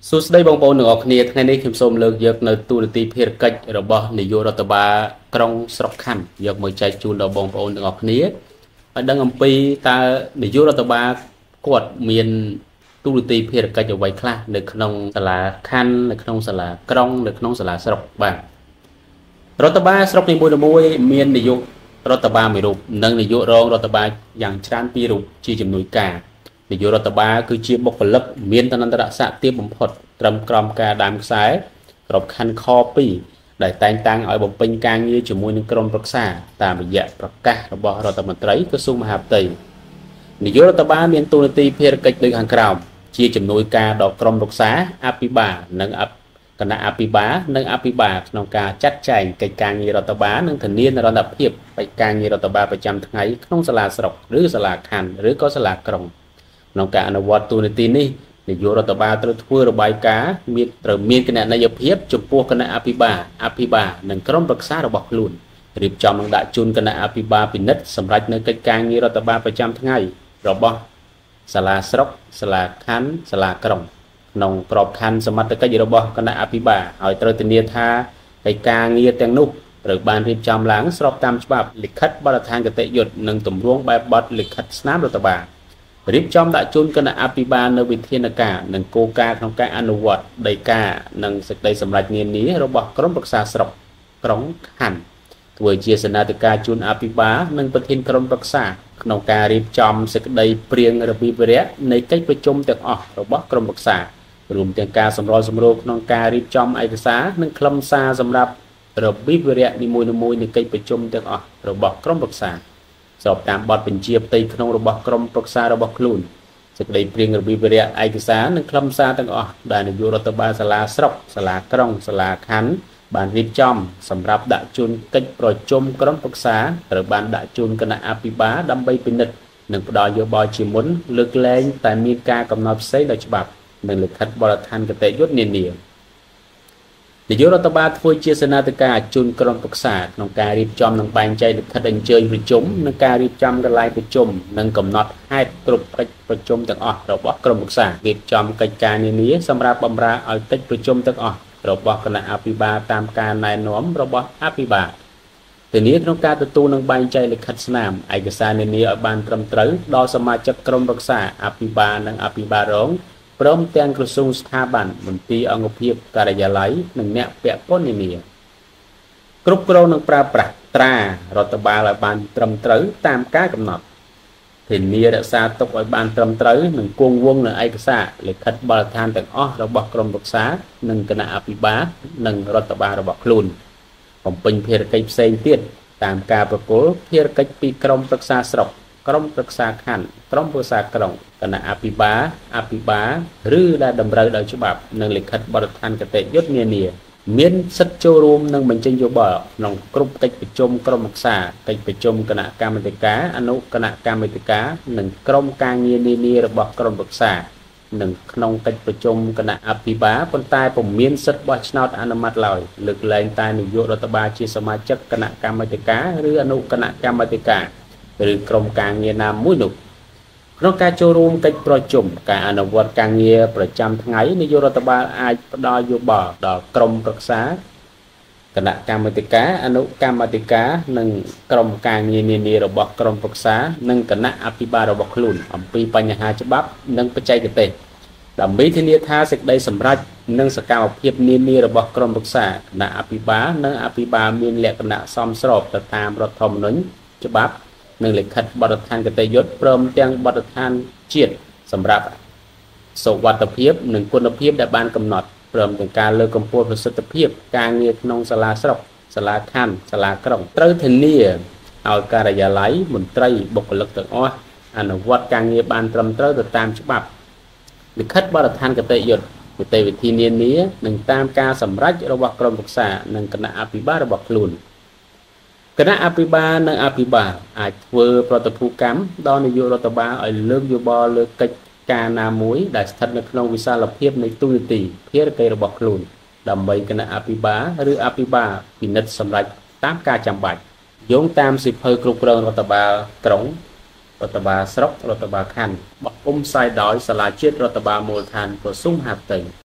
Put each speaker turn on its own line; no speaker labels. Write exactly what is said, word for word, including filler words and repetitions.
សួស្តីបងប្អូនទាំងអស់គ្នាថ្ងៃនេះខ្ញុំសូមលើកយកនៅទូរទស្សន៍ភារកិច្ចរបស់នាយករដ្ឋបាលក្រុងស្រុកខណ្ឌយកមកចែកជូនដល់បងប្អូនទាំងអស់គ្នាឲ្យដឹងអំពីតើនាយករដ្ឋបាលគាត់មានទូរទស្សន៍ភារកិច្ចអ្វីខ្លះនៅក្នុងសាលាខណ្ឌនៅក្នុងសាលាក្រុងនៅក្នុងសាលាស្រុកបាទរដ្ឋបាលស្រុកនីមួយៗមាននាយករដ្ឋបាលមួយរូបនិងនាយករងរដ្ឋបាលយ៉ាងច្រើនពីររូបជាជំនួយការនាយករដ្ឋបាលគឺជាបុគ្គលិកមានឋានន្តរស័ក្តិទាបបំផុតត្រឹមក្រមការដើមខ្សែក្របខណ្ឌខពីរដែលតែងតាំងឲ្យបំពេញការងារជាមួយនឹងក្រុមប្រឹក្សាតាមរយៈប្រកាសរបស់រដ្ឋមន្ត្រីក្រសួងមហាផ្ទៃនាយករដ្ឋបាលមានទូនាទីភារកិច្ចដូចខាងក្រោមជាជំនួយការដល់ក្រុមប្រឹក្សាអភិបាលនិងគណៈអភិបាលនិងអភិបាលក្នុងការចាត់ចែងកិច្ចការងាររដ្ឋបាលនិងធានានិរន្តរភាពកិច្ចការងាររដ្ឋបាលប្រចាំថ្ងៃក្នុងសាលាស្រុកឬសាលាខណ្ឌឬក៏សាលាក្រុងក្នុងការអនុវត្តទូនាទីនេះនាយករដ្ឋបាលត្រូវធ្វើរបាយការណ៍មានត្រូវមានគណនេយ្យភាពចំពោះគណៈអភិបាលអភិបាលនិងក្រុមប្រឹក្សារបស់ខ្លួនរៀបចំនិងដាក់ជូនគណៈអភិបាលពិនិត្យសម្រាប់នៅកិច្ចការងាររដ្ឋបាលប្រចាំថ្ងៃរបស់សាលាស្រុកសាលាខណ្ឌសាលាក្រុងក្នុងក្របខ័ណ្ឌសមត្ថកិច្ចរបស់គណៈអភិបាលហើយត្រូវធានាថាកិច្ចការងារទាំងនោះត្រូវបានរៀបចំឡើងស្របតាមច្បាប់លិខិតបទដ្ឋានគតិយុត្តនិងទម្រង់បែបបទលិខិតស្នាមរដ្ឋបាលរៀបចំដាក់ជូនគណៈអភិបាលនៅវិធានការនិងគោលការណ៍ក្នុងការអនុវត្តដីកានិងសេចក្តីសម្រេចនានារបស់ក្រុមប្រឹក្សាស្រុកក្រុងខណ្ឌធ្វើជាសេនាធិការជួនអភិបាលនិងប្រធានក្រុមប្រឹក្សាក្នុងការរៀបចំសេចក្តីព្រៀងរបៀបវរៈនៃកិច្ចប្រជុំទាំងអស់របស់ក្រុមប្រឹក្សារួមទាំងការសម្របសម្រួលក្នុងការរៀបចំឯកសារនិងខ្លឹមសារសម្រាប់របៀបវរៈនីមួយៗនៃកិច្ចប្រជុំទាំងអស់របស់ក្រុមប្រឹក្សាស្របតាមបទបញ្ជាផ្ទៃក្នុងរបស់ក្រុមប្រឹក្សារបស់ខ្លួនសេចក្តីព្រៀងរបៀបវរៈឯកសារនិងខ្លឹមសារទាំងអស់ដែលនាយករដ្ឋបាលសាលាស្រុកសាលាក្រុងសាលាខណ្ឌបានរៀបចំសម្រាប់ដាក់ជូនកិច្ចប្រជុំក្រុមប្រឹក្សាត្រូវបានដាក់ជូនគណៈអភិបាលដើម្បីពិនិត្យនិងផ្ដល់យោបល់ជាមុនលើកលែងតែមានការកំណត់ផ្សេងដោយច្បាប់និងលិខិតបទដ្ឋានគតិយុត្តនានានាយករដ្ឋបាលធ្វើជាសេនាធិការជូនក្រុមប្រឹក្សាក្នុងការរៀបចំនិងបែងចែកលិខិតអញ្ជើញប្រជុំនិងការរៀបចំកន្លែងប្រជុំនិងកំណត់ហេតុគ្រប់កិច្ចប្រជុំទាំងអស់របស់ក្រុមប្រឹក្សារៀបចំកិច្ចការនានាសម្រាប់បម្រើឲ្យកិច្ចប្រជុំទាំងអស់របស់គណៈអភិបាលតាមការណែនាំរបស់អភិបាលធានាក្នុងការទទួលនិងបែងចែកលិខិតស្នាមឯកសារនានាឲ្យបានត្រឹមត្រូវដល់សមាជិកក្រុមប្រឹក្សាអភិបាលនិងអភិបាលរងព្រមទាំងក្រសួងស្ថាប័នមន្ទីរអង្គភាពការិយាល័យនិងអ្នកពាក់ព័ន្ធនានាគ្រប់គ្រងនិងប្រើប្រាស់ត្រារដ្ឋបាលឲ្យបានត្រឹមត្រូវតាមការកំណត់ធានារក្សាទុកឲ្យបានត្រឹមត្រូវនិងគង់វង្សនៅឯកសារលិខិតបទដ្ឋានទាំងអស់របស់ក្រុមប្រឹក្សានិងគណៈអភិបាលនិងរដ្ឋបាលរបស់ខ្លួនបំពេញភារកិច្ចផ្សេងទៀតតាមការប្រគល់ភារកិច្ចពីក្រុមប្រឹក្សាស្រុកក្រុមប្រឹក្សាខណ្ឌក្រុមប្រឹក្សាក្រុងគណៈអភិបាលអភិបាលឬដែលតម្រូវដោយច្បាប់និងលិខិតបទដ្ឋានគតិយុត្តនានាមានសិទ្ធិចូលរួមនិងបញ្ចេញយោបល់ក្នុងគ្រប់កិច្ចប្រជុំក្រុមប្រឹក្សាកិច្ចប្រជុំគណៈកម្មាធិការអនុគណៈកម្មាធិការនិងក្រុមការងារនានារបស់ក្រុមប្រឹក្សានិងក្នុងកិច្ចប្រជុំគណៈអភិបាលប៉ុន្តែពុំមានសិទ្ធិបោះឆ្នោតអនុម័តឡើយលើកលែងតែនាយករដ្ឋបាលជាសមាជិកគណៈកម្មាធិការឬអនុគណៈកម្មាធិការឬក្រុមការងារណាមួយនោះក្នុងការចូលរួមកិច្ចប្រជុំការអនុវត្តការងារប្រចាំថ្ងៃនាយករដ្ឋបាលអាចផ្ដល់យោបល់ដល់ក្រុមប្រឹក្សាគណៈកម្មាធិការអនុកម្មាធិការនិងក្រុមការងារនានារបស់ក្រុមប្រឹក្សានិងគណៈអភិបាលរបស់ខ្លួនអំពីបញ្ហាច្បាប់និងបច្ចេកទេសដើម្បីធានាថាសេចក្តីសម្រេចនិងសកម្មភាពនានារបស់ក្រុមប្រឹក្សាគណៈអភិបាលនិងអភិបាលមានលក្ខណៈសមស្របទៅតាមរដ្ឋធម្មនុញ្ញច្បាប់និងលិខិតបទដ្ឋានគតិយុត្តព្រមទាំងបទដ្ឋានជាតិសម្រាប់សុវត្ថិភាពនិងគុណភាពដែលបានកំណត់ព្រមទាំងការលើកកម្ពស់ប្រសិទ្ធភាពការងារក្នុងសាលាស្រុកសាលាខណ្ឌសាលាក្រុងត្រូវធានាឲ្យការិយាល័យមន្ត្រីបុគ្គលិកទាំងអស់អនុវត្តការងារបានត្រឹមត្រូវទៅតាមច្បាប់លិខិតបទដ្ឋានគតិយុត្តនីតិវិធីនានានិងតាមការសម្រេចរបស់ក្រុមប្រឹក្សានិងគណៈអភិបាលរបស់ខ្លួនគណៈអភិបាលនិងអភិបាលអាចធ្វើប្រតិភូកម្មដល់នាយករដ្ឋបាលឲ្យលើកយោបល់លើកិច្ចការណាមួយដែលស្ថិតនៅក្នុងវិសាលភាពនៃទូនាទីភារកិច្ចរបស់ខ្លួនដើម្បីគណៈអភិបាលឬអភិបាលពិនិត្យសម្រេចតាមការចាំបាច់យោងតាមសិភៅគ្រប់គ្រងរដ្ឋបាលក្រុងរដ្ឋបាលស្រុករដ្ឋបាលខណ្ឌបោះពុម្ពផ្សាយដោយសាលាជាតិរដ្ឋបាលមូលដ្ឋានក្រសួងមហាផ្ទៃ